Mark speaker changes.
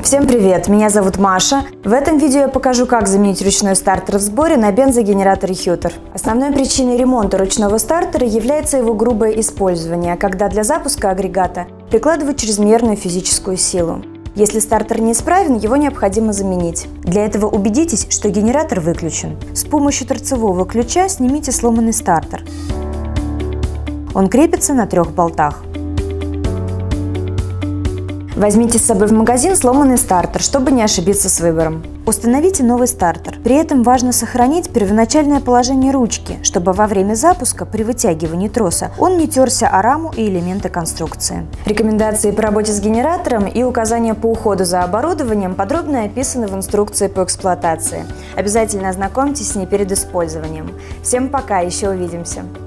Speaker 1: Всем привет! Меня зовут Маша. В этом видео я покажу, как заменить ручной стартер в сборе на бензогенераторе Hütter. Основной причиной ремонта ручного стартера является его грубое использование, когда для запуска агрегата прикладывают чрезмерную физическую силу. Если стартер неисправен, его необходимо заменить. Для этого убедитесь, что генератор выключен. С помощью торцевого ключа снимите сломанный стартер. Он крепится на 3 болтах. Возьмите с собой в магазин сломанный стартер, чтобы не ошибиться с выбором. Установите новый стартер. При этом важно сохранить первоначальное положение ручки, чтобы во время запуска при вытягивании троса он не терся о раму и элементы конструкции. Рекомендации по работе с генератором и указания по уходу за оборудованием подробно описаны в инструкции по эксплуатации. Обязательно ознакомьтесь с ней перед использованием. Всем пока, еще увидимся!